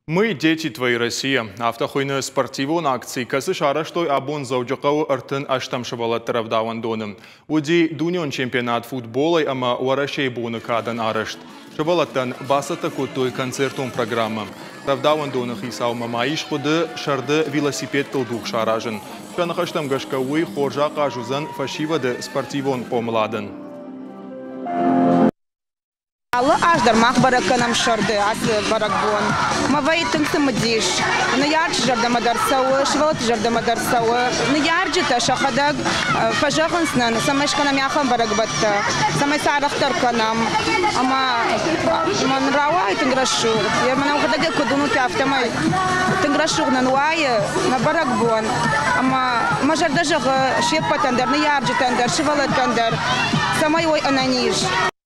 Мы дети твоей России. Автохойны спортивон акции касы шараштой абон заудюкау артын аштам шабалат таравдаван доным. Уди дунион чемпионат футболай ама уарашей буны кадан арашт. Шабалаттан басата куттой концертун программа. Таравдаван донах Исау Мамаиш худы шарды велосипед тылдух шаражын. Шанахаштам гашкауи хоржака жузан фашивады спортивон помладын. Аждар мах бараканам шарды, ас баракбон. Мавай тынсы мадиш. На ярч жарда мадарсауы, швалт жарда мадарсауы. На ярджита шахадаг фажаханснан, самешканам яхан баракбатта. Самай сарахтар канам. Ама ман рауай тынграшу. Я манам хадаге кудуну тафтамай. Тынграшу нануай на баракбон. Ама мажарда жага шепатандар, на ярджитандар, швалатандар. Самай ой ананиш.